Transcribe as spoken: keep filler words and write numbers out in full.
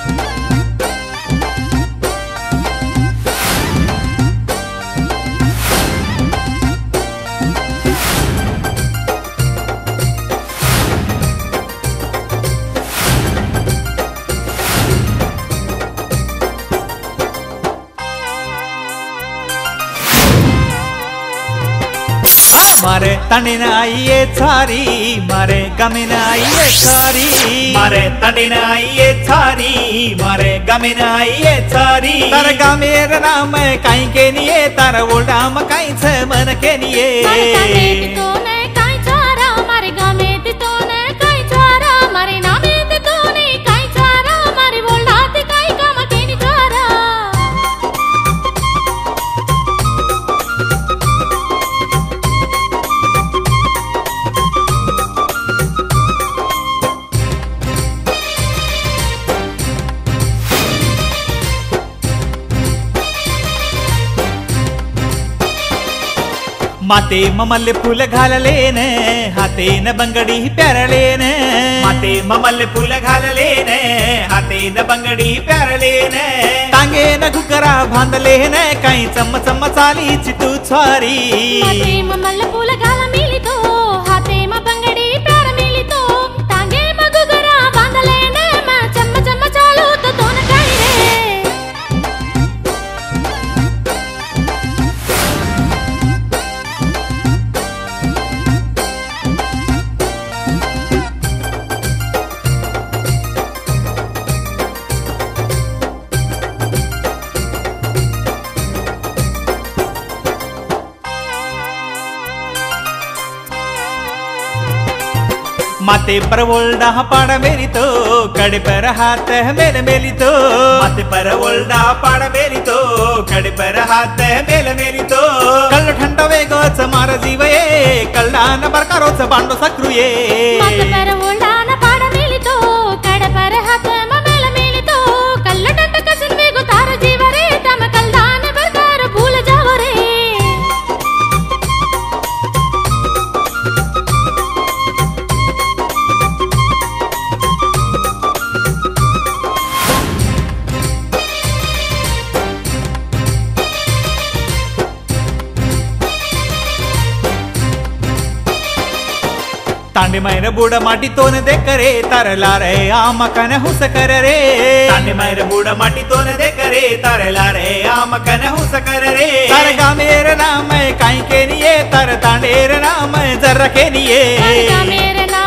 मारे तंडिन आइए छारी मारे गमिन आइए छारी मारे तंडिन आइए छारी मारे गमिन आइए छारी तार गमेर नाम काई के निये तार ओल्डाम काई छ मन के निये मारे तंडे तो ने काई छारा मारे गमे तो ने काई छारा मारे नामे तो ने काई छारा मारे ओल्डाते काई काम के नि छारा माते ममल्ले फूल घाललेन हातेन बंगडी प्यारलेन माते ममल्ले फूल घाललेन हातेन बंगडी प्यारलेन टांगेन घुकरा बांधलेन काही चम्म चम्म चाली चितू छारी माते ममल्ले फूल घाल मिली तो हाते म बंगडी प्यार मिली तो टांगे म घुकरा बांधलेन म चम्म चम्म चालू तो दोन काही रे माते पर ओल्डा पाड़ मेरी तो कड़े पर हाथ मेल मेली तो माते पर ओल्डा पाड़ मेरी तो कड़े पर हाथ मेल मेली तो कल ठंड वेगोच मार जीवये कल्लान बरकारोच बांडो सक्रुये माते पर ओल्डा न पाड़ मिली तो कड़े पर हाथ म मेल मिली तो कल ठंड कसन वेगो तार जीवरे तम कल्लान बरकार भूल जाओ रे तांडे मैर बूढ़ माटी तोन दे करे तरला रे आम कन हुस कर रे तांडे मैर बूढ़ माटी तोन दे करे तरला रे आम कन हुस कर रे तर गामेर नाम काई के निये तर तांडेर नाम जर के निये तर गामेर